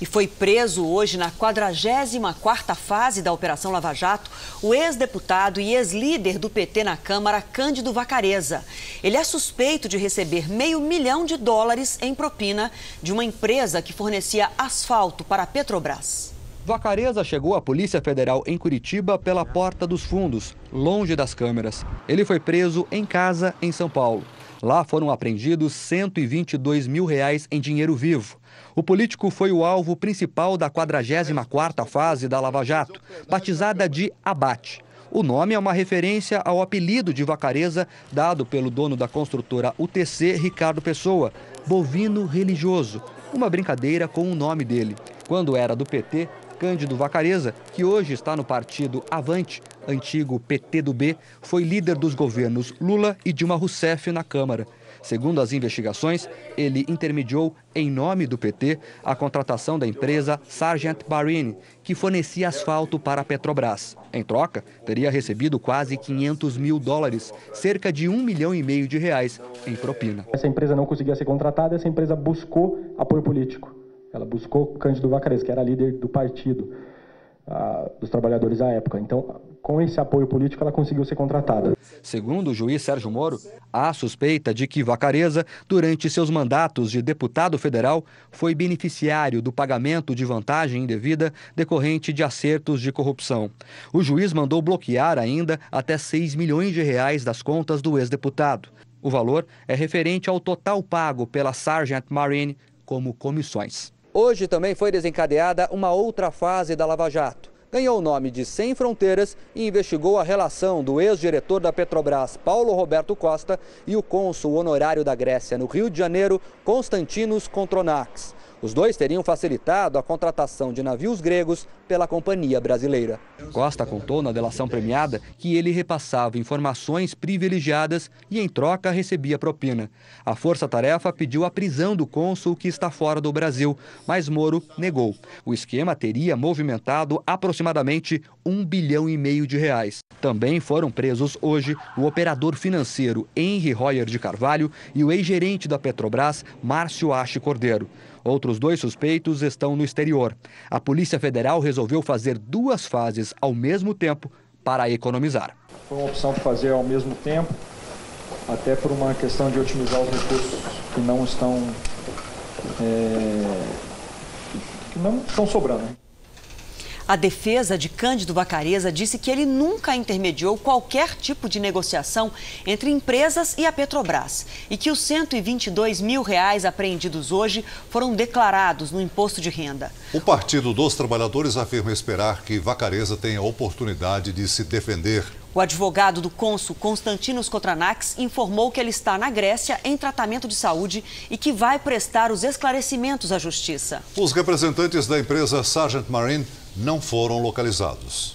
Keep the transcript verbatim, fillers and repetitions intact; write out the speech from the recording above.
E foi preso hoje na quadragésima quarta fase da Operação Lava Jato o ex-deputado e ex-líder do P T na Câmara, Cândido Vacarezza. Ele é suspeito de receber meio milhão de dólares em propina de uma empresa que fornecia asfalto para a Petrobras. Vacarezza chegou à Polícia Federal em Curitiba pela porta dos fundos, longe das câmeras. Ele foi preso em casa, em São Paulo. Lá foram apreendidos cento e vinte e dois mil reais em dinheiro vivo. O político foi o alvo principal da quadragésima quarta fase da Lava Jato, batizada de Abate. O nome é uma referência ao apelido de Vacarezza dado pelo dono da construtora U T C, Ricardo Pessoa, bovino religioso, uma brincadeira com o nome dele. Quando era do P T, Cândido Vacarezza, que hoje está no partido Avante, antigo P T do B, foi líder dos governos Lula e Dilma Rousseff na Câmara. Segundo as investigações, ele intermediou, em nome do P T, a contratação da empresa Sargent Marine, que fornecia asfalto para a Petrobras. Em troca, teria recebido quase quinhentos mil dólares, cerca de um milhão e meio de reais, em propina. Essa empresa não conseguia ser contratada, essa empresa buscou apoio político. Ela buscou Cândido Vacarezza, que era líder do partido uh, dos trabalhadores à época. Então, com esse apoio político, ela conseguiu ser contratada. Segundo o juiz Sérgio Moro, há suspeita de que Vacarezza, durante seus mandatos de deputado federal, foi beneficiário do pagamento de vantagem indevida decorrente de acertos de corrupção. O juiz mandou bloquear ainda até seis milhões de reais das contas do ex-deputado. O valor é referente ao total pago pela Sargent Marine como comissões. Hoje também foi desencadeada uma outra fase da Lava Jato. Ganhou o nome de Sem Fronteiras e investigou a relação do ex-diretor da Petrobras, Paulo Roberto Costa, e o cônsul honorário da Grécia no Rio de Janeiro, Konstantinos Kontronakis. Os dois teriam facilitado a contratação de navios gregos pela companhia brasileira. Costa contou na delação premiada que ele repassava informações privilegiadas e, em troca, recebia propina. A força-tarefa pediu a prisão do cônsul, que está fora do Brasil, mas Moro negou. O esquema teria movimentado aproximadamente um bilhão e meio de reais. Também foram presos hoje o operador financeiro Henri Royer de Carvalho e o ex-gerente da Petrobras, Márcio Ache Cordeiro. Outros dois suspeitos estão no exterior. A Polícia Federal resolveu fazer duas fases ao mesmo tempo para economizar. Foi uma opção de fazer ao mesmo tempo, até por uma questão de otimizar os recursos que não estão, é, que não estão sobrando. A defesa de Cândido Vacarezza disse que ele nunca intermediou qualquer tipo de negociação entre empresas e a Petrobras e que os cento e vinte e dois mil reais apreendidos hoje foram declarados no imposto de renda. O Partido dos Trabalhadores afirma esperar que Vacarezza tenha a oportunidade de se defender. O advogado do cônsul Konstantinos Kontronakis informou que ele está na Grécia em tratamento de saúde e que vai prestar os esclarecimentos à justiça. Os representantes da empresa Sargent Marine não foram localizados.